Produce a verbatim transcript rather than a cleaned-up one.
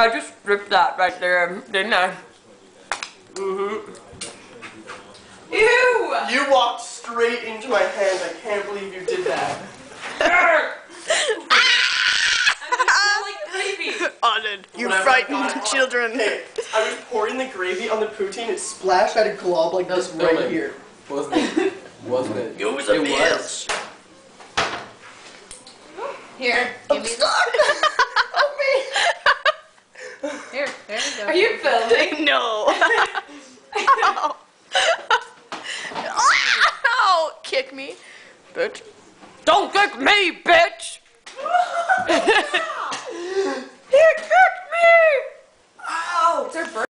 I just ripped that right there, didn't I? Mm-hmm. Ew! You walked straight into my hand. I can't believe you did that. Honored. You Whatever, frightened children. Hey, I was pouring the gravy on the poutine. It splashed out a glob like this right filming. here. Wasn't it? Wasn't it? You was a it bitch. was. Here, give me this. Help me. Here, there you go. Are you filming? No.